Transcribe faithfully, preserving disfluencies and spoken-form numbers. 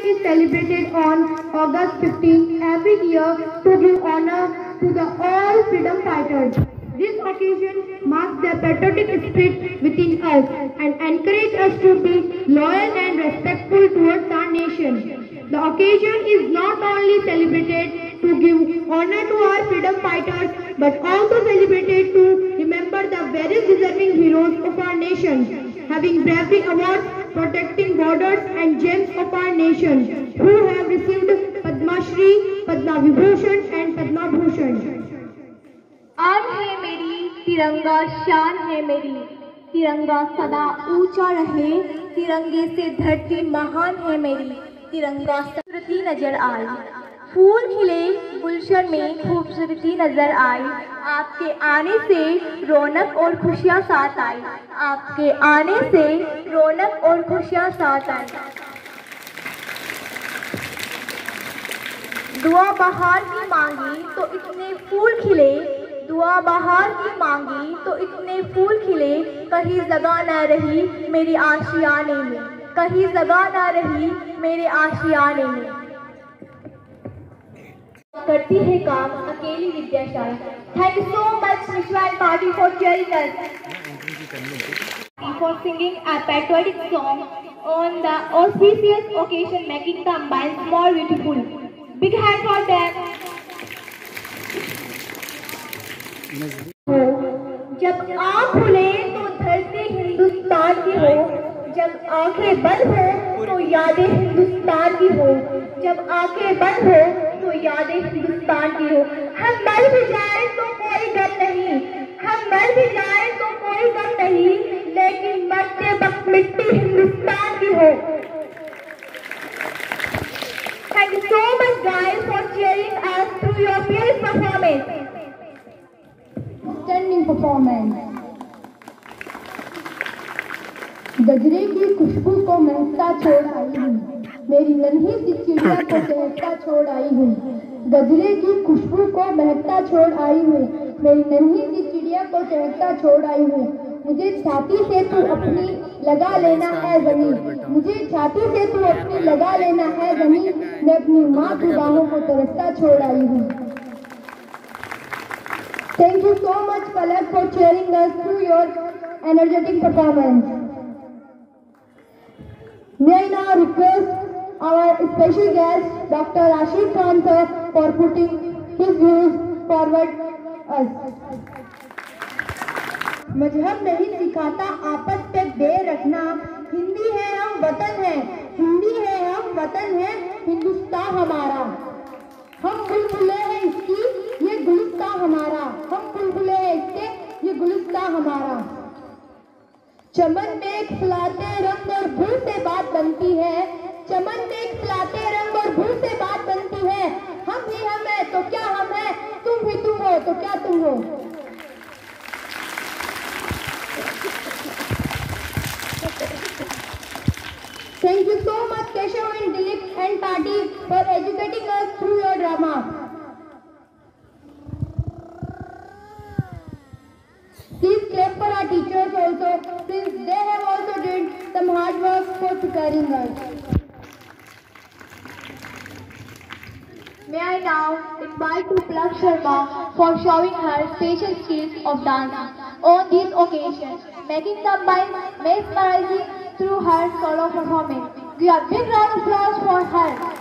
is celebrated on August fifteenth every year to give honor to the all freedom fighters. This occasion marks the patriotic spirit within us and encourages us to be loyal and respectful towards our nation. The occasion is not only celebrated to give honor to our freedom fighters, but also celebrated to remember the very deserving heroes of our nation, having bravery awards, protecting borders and gems of our nation, who have received Padma Shri, Padma Vibhushan and Padma Bhushan. आन है मेरी, तिरंगा शान है मेरी, तिरंगा सदा ऊंचा रहे, तिरंगे से धरती महान है मेरी, तिरंगा खूबसूरती नजर आई, फूल खिले गुलशन में खूबसूरती नजर आई, आपके आने से रौनक और खुशियाँ साथ आई, आपके आने से रौनक और खुशियाँ साथ आई। दुआ बहार की मांगी तो इतने फूल खिले, दुआ बहार की मांगी तो इतने फूल खिले, कहीं जगह न रही मेरी आशियाने में, कहीं जगह न रही मेरे आशियाने में। करती है काम अकेली Vidyashala. Thank you so much Vishwan Party for cheering us, for singing a patriotic song on the auspicious occasion, making the minds more beautiful. Big hand for them. जब आँख खुले तो धरती हिंदुस्तान की हो, जब आंखें बंद हो तो यादें हिंदुस्तान की हो, जब आंखें बंद हो तो यादें हिंदुस्तान की हो। हम मर भी जाए तो कोई गम नहीं, हम मर भी जाए तो कोई गम नहीं, लेकिन मरते वक्त मिट्टी हिंदुस्तान की हो। Thank you so much guys for cheering us through your fierce performance. Outstanding performance. गजरे की खुशबू को महकता छोड़ आई हूँ, मेरी नन्ही सी चिड़िया को चहकता छोड़ आई हूँ, गजरे की खुशबू को महकता छोड़ आई हूँ, मेरी नन्ही सी चिड़िया को चहकता छोड़ आई हूँ। मुझे छाती से तू अपनी लगा लेना है जमीन, मुझे छाती से तू अपनी लगा लेना है जमीन, मैं अपनी माँ की बाहों को तरसता छोड़ आई हूँ। Thank you so much Palak for cheering us through your energetic performance. May I now request our special guest Doctor Rashid Khan sir for putting his views forward us. मजहब नहीं सिखाता आपस पे बैर रखना, हिंदी है हम वतन है, हिंदी है हम वतन है, हिंदुस्तान हमारा। हम बुलबुले हैं इसकी, ये गुलिस्तान हमारा, हम बुलबुले हैं इसके, ये गुलिस्तान हमारा। चमन में खिलाते रंग और भू से बात बनती है, चमन में खिलाते रंग और भू से बात बनती है, हम ही हम है तो क्या हम है, तुम भी तुम हो तो क्या तुम हो। Thank you so much Keshav and Dilip and Party for educating us through your drama. Please clap for our teachers also, since they have also did some hard work for preparing us. May I now invite Palak Sharma for showing her special skills of dance on this occasion, making the mind mesmerizing through her solo performance. Give a big round of applause for her.